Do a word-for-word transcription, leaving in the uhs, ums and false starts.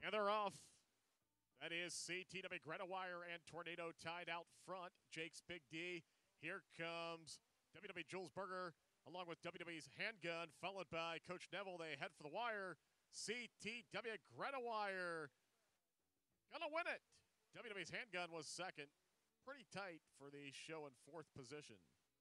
And they're off. That is C T W Greta Wire and Tornado tied out front. Jake's Big D. Here comes W W Jules Berger along with W W's Handgun, followed by Coach Neville. They head for the wire. C T W Greta Wire gonna win it. W W's Handgun was second. Pretty tight for the show in fourth position.